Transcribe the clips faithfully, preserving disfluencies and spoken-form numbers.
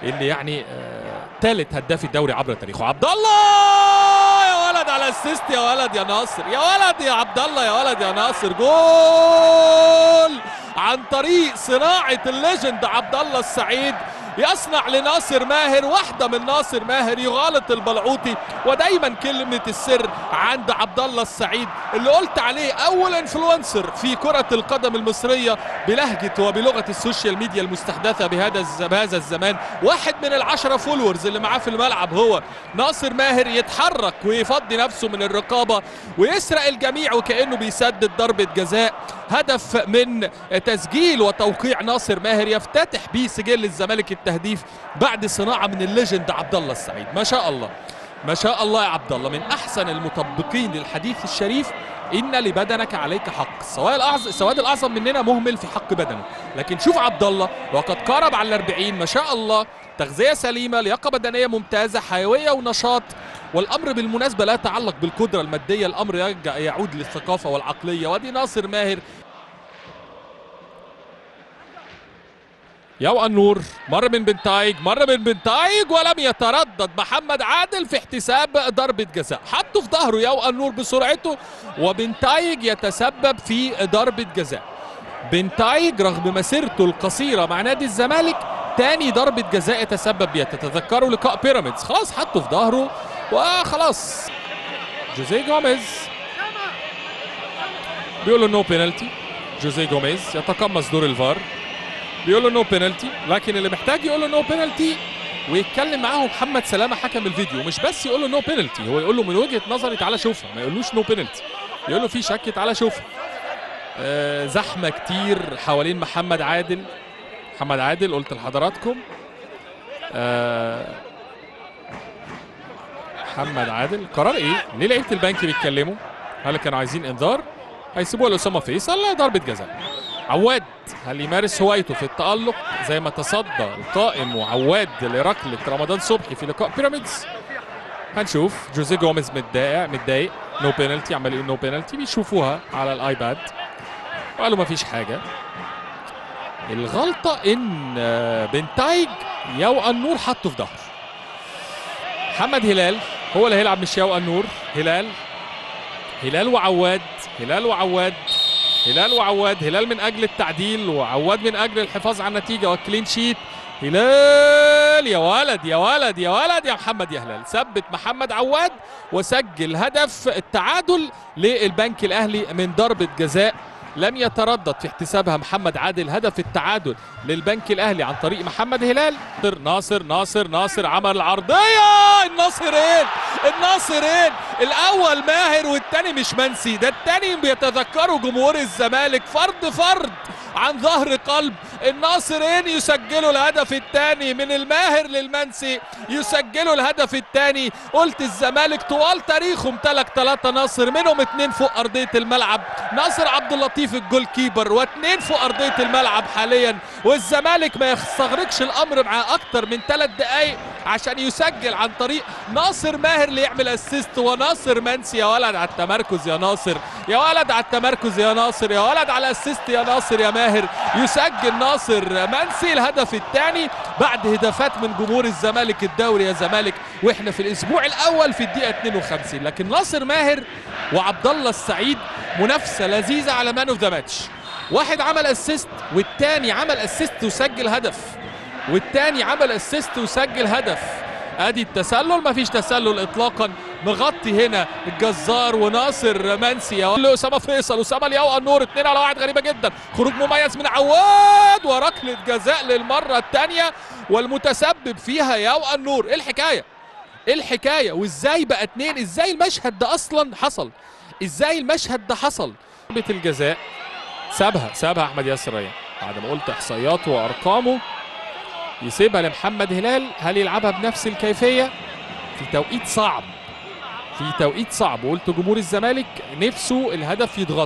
اللي يعني ثالث آه هداف الدوري عبر تاريخه. عبد الله يا ولد على الاسيست يا ولد يا ناصر، يا ولد يا عبد الله، يا ولد يا ناصر. جول عن طريق صناعة الليجند عبد الله السعيد، يصنع لناصر ماهر واحدة من ناصر ماهر، يغالط البلعوطي. ودايما كلمة السر عند عبد الله السعيد اللي قلت عليه أول انفلونسر في كرة القدم المصرية بلهجة وبلغة السوشيال ميديا المستحدثة بهذا بهذا الزمان. واحد من العشرة فولورز اللي معاه في الملعب هو ناصر ماهر، يتحرك ويفضي نفسه من الرقابة ويسرق الجميع وكأنه بيسدد ضربة جزاء. هدف من تسجيل وتوقيع ناصر ماهر يفتتح بيه سجل الزمالك التهديف بعد صناعة من الليجند عبد الله السعيد. ما شاء الله ما شاء الله يا عبد الله، من احسن المطبقين للحديث الشريف: ان لبدنك عليك حق. السواد الاعظم السواد الاعظم مننا مهمل في حق بدنه، لكن شوف عبد الله وقد قارب على الأربعين. ما شاء الله، تغذية سليمة، لياقة بدنية ممتازة، حيوية ونشاط. والامر بالمناسبة لا يتعلق بالقدرة المادية، الامر يعود للثقافة والعقلية. ودي ناصر ماهر. يو النور، مر من بنتايج، مر من بنتايج ولم يتردد محمد عادل في احتساب ضربة جزاء. حطه في ظهره يو النور بسرعته، وبنتايج يتسبب في ضربة جزاء. بنتايج رغم مسيرته القصيرة مع نادي الزمالك تاني ضربة جزاء يتسبب بيها. تتذكروا لقاء بيراميدز، خلاص حطه في ظهره وخلاص. جوزيه جوميز بيقول له نو بينالتي. جوزيه جوميز يتقمص دور الفار، بيقول له نو بينالتي، لكن اللي محتاج يقول له نو بينالتي ويتكلم معاه محمد سلامه حكم الفيديو. مش بس يقول له نو بينالتي، هو يقول له من وجهه نظري تعالى شوفها، ما يقولوش نو بينالتي، يقول له في شك تعالى شوفها. آه زحمه كتير حوالين محمد عادل. محمد عادل قلت لحضراتكم آه محمد عادل قرار ايه؟ ليه لعيبه البنك بيتكلموا؟ هل كانوا عايزين انذار؟ هيسيبوها لاسامه فيصل ضربه جزاء. عواد هل يمارس هوايته في التألق زي ما تصدى القائم وعواد لركلة رمضان صبحي في لقاء بيراميدز؟ هنشوف. جوزيه جوميز متضايق متضايق نو بينالتي، عمال يقول نو بينالتي، بيشوفوها على الايباد وقالوا ما فيش حاجة. الغلطة ان بنتايج يو النور حطه في ظهره. محمد هلال هو اللي هيلعب مش يو النور. هلال هلال وعواد هلال وعواد هلال وعواد هلال من اجل التعديل وعواد من اجل الحفاظ على النتيجه والكلين شيت. هلال يا ولد يا ولد يا ولد يا محمد يا هلال، ثبت محمد عواد وسجل هدف التعادل للبنك الاهلي من ضربه جزاء. لم يتردد في احتسابها محمد عادل هدف التعادل للبنك الاهلي عن طريق محمد هلال. ناصر ناصر ناصر عمل العرضيه. الناصرين الناصرين الاول ماهر والثاني مش منسي، ده الثاني بيتذكروا جمهور الزمالك فرد فرد عن ظهر قلب. الناصرين يسجلوا الهدف الثاني من الماهر للمنسي، يسجلوا الهدف الثاني. قلت الزمالك طوال تاريخه امتلك ثلاثة ناصر، منهم اثنين فوق ارضيه الملعب، ناصر عبد اللطيف الجول كيبر، واثنين فوق ارضيه الملعب حاليا. والزمالك ما يستغرقش الامر معاه اكتر من ثلاث دقائق عشان يسجل عن طريق ناصر ماهر اللي يعمل اسيست وناصر منسي. يا ولد على التمركز يا ناصر، يا ولد على التمركز يا ناصر، يا ولد على الاسيست يا ناصر يا ماهر. يسجل ناصر منسي الهدف الثاني بعد هدافات من جمهور الزمالك الدوري يا زمالك، واحنا في الاسبوع الاول في الدقيقه اثنين وخمسين. لكن ناصر ماهر وعبد الله السعيد منافسه لذيذه على مان اوف ذا ماتش. واحد عمل اسيست والثاني عمل اسيست وسجل هدف، والثاني عمل اسيست وسجل هدف. ادي التسلل، مفيش تسلل اطلاقا. مغطي هنا الجزار وناصر منسي. يا اسامه فيصل، اسامه اليو النور، اثنين على واحد، غريبه جدا. خروج مميز من عواد وركله جزاء للمره الثانيه والمتسبب فيها يو النور. ايه الحكايه؟ ايه الحكايه؟ وازاي بقى اثنين؟ ازاي المشهد ده اصلا حصل؟ ازاي المشهد ده حصل؟ ضربه الجزاء سابها سابها احمد ياسر ريان بعد ما قلت احصائياته وارقامه. يسيبها لمحمد هلال. هل يلعبها بنفس الكيفيه في توقيت صعب؟ في توقيت صعب، وقلت جمهور الزمالك نفسه الهدف يتغطى،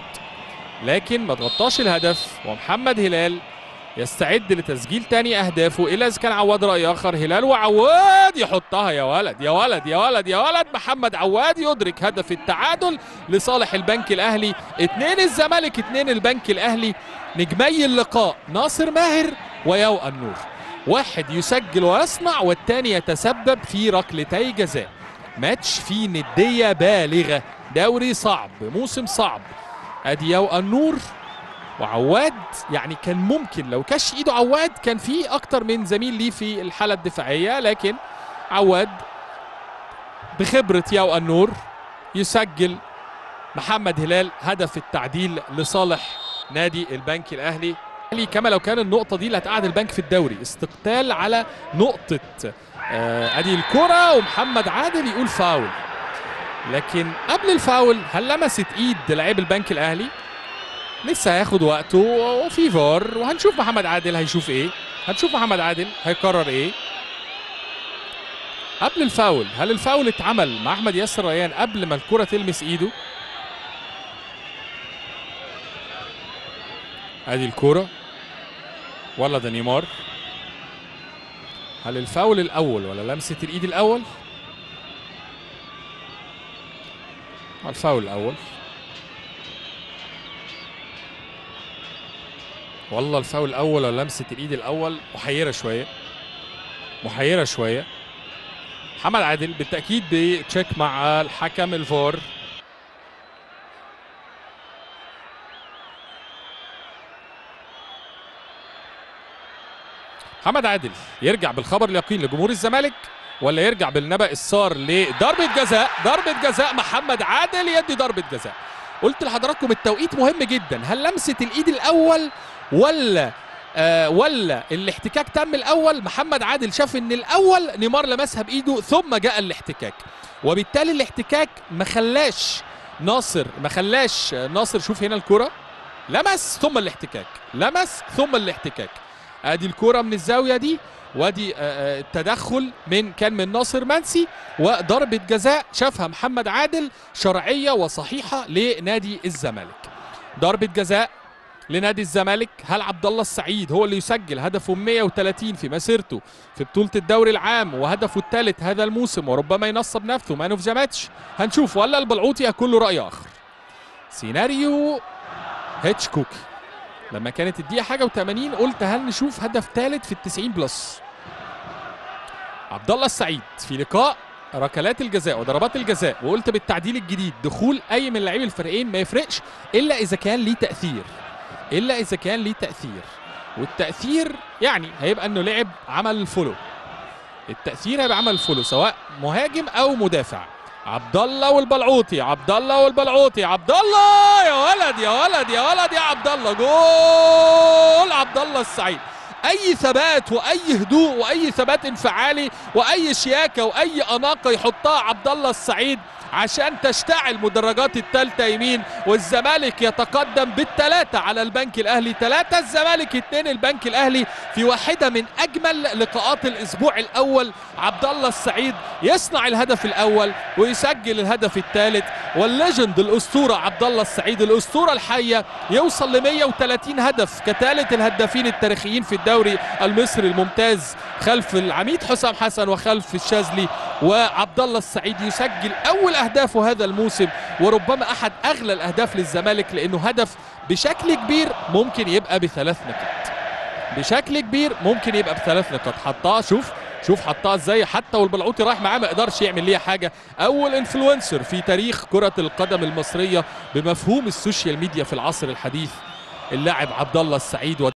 لكن ما تغطاش الهدف، ومحمد هلال يستعد لتسجيل تاني اهدافه الا اذا كان عواد راي اخر. هلال وعواد يحطها. يا ولد يا ولد يا ولد يا ولد. محمد عواد يدرك هدف التعادل لصالح البنك الاهلي. اثنين الزمالك اثنين البنك الاهلي. نجمي اللقاء ناصر ماهر ويو النور. واحد يسجل ويصنع والتاني يتسبب في ركلتي جزاء. ماتش فيه ندية بالغة، دوري صعب، موسم صعب. ادي يو النور وعواد، يعني كان ممكن لو كش ايده عواد كان في اكتر من زميل ليه في الحالة الدفاعية، لكن عواد بخبرة يو النور يسجل محمد هلال هدف التعديل لصالح نادي البنك الاهلي. كما لو كان النقطة دي اللي هتقعد البنك في الدوري، استقتال على نقطة. آه ادي الكرة ومحمد عادل يقول فاول، لكن قبل الفاول هل لمست ايد لاعب البنك الاهلي؟ لسه هياخد وقته وفي فار، وهنشوف محمد عادل هيشوف ايه، هنشوف محمد عادل هيقرر ايه. قبل الفاول، هل الفاول اتعمل مع احمد ياسر ريان قبل ما الكرة تلمس ايده؟ ادي الكرة ولا ده نيمار؟ هل الفاول الاول ولا لمسة الايد الاول؟ الفاول الاول. والله الفاول الاول ولا لمسة الايد الاول؟ محيرة شوية، محيرة شوية. محمد عادل بالتأكيد بيتشيك مع الحكم الفار. محمد عادل يرجع بالخبر اليقين لجمهور الزمالك ولا يرجع بالنبأ السار لضربة جزاء؟ ضربة جزاء، محمد عادل يدي ضربة جزاء. قلت لحضراتكم التوقيت مهم جدا، هل لمسة الايد الاول ولا آه ولا الاحتكاك تم الاول؟ محمد عادل شاف ان الاول نيمار لمسها بايده ثم جاء الاحتكاك، وبالتالي الاحتكاك ما خلاش ناصر ما خلاش ناصر شوف هنا الكرة، لمس ثم الاحتكاك، لمس ثم الاحتكاك. ادي الكرة من الزاوية دي، وادي التدخل من كان من ناصر منسي، وضربة جزاء شافها محمد عادل شرعية وصحيحة لنادي الزمالك. ضربة جزاء لنادي الزمالك. هل عبد الله السعيد هو اللي يسجل هدفه مئة وثلاثين في مسيرته في بطولة الدوري العام وهدفه الثالث هذا الموسم وربما ينصب نفسه مان اوف ذا ماتش؟ هنشوف. ولا البلعوطي يكون له رأي آخر؟ سيناريو هيتشكوكي. لما كانت الدقيقة حاجة وثمانين قلت هل نشوف هدف ثالث في التسعين بلس؟ عبد الله السعيد في لقاء ركلات الجزاء وضربات الجزاء، وقلت بالتعديل الجديد دخول أي من لاعبي الفريقين ما يفرقش إلا إذا كان ليه تأثير، إلا إذا كان ليه تأثير، والتأثير يعني هيبقى إنه لعب عمل فولو، التأثير هيبقى عمل فولو سواء مهاجم أو مدافع. عبد الله والبلعوطي، عبد الله والبلعوطي، عبد الله يا ولد يا ولد يا ولد يا عبد الله، جول عبد الله السعيد. اي ثبات واي هدوء واي ثبات انفعالي واي شياكه واي اناقه يحطها عبد الله السعيد عشان تشتعل مدرجات الثالثه يمين، والزمالك يتقدم بالثلاثه على البنك الاهلي. ثلاثه الزمالك اثنين البنك الاهلي في واحده من اجمل لقاءات الاسبوع الاول. عبد الله السعيد يصنع الهدف الاول ويسجل الهدف الثالث، والليجند الاسطوره عبد الله السعيد الاسطوره الحيه يوصل ل مئة وثلاثين هدف كثالث الهدافين التاريخيين في الدوري المصري الممتاز خلف العميد حسام حسن وخلف الشاذلي. وعبد الله السعيد يسجل اول اهدافه هذا الموسم وربما احد اغلى الاهداف للزمالك، لانه هدف بشكل كبير ممكن يبقى بثلاث نقاط، بشكل كبير ممكن يبقى بثلاث نقاط. حطها، شوف شوف حطها ازاي، حتى والبلعوطي رايح معاه ما قدرش يعمل ليها حاجه. اول انفلونسر في تاريخ كره القدم المصريه بمفهوم السوشيال ميديا في العصر الحديث اللاعب عبد الله السعيد.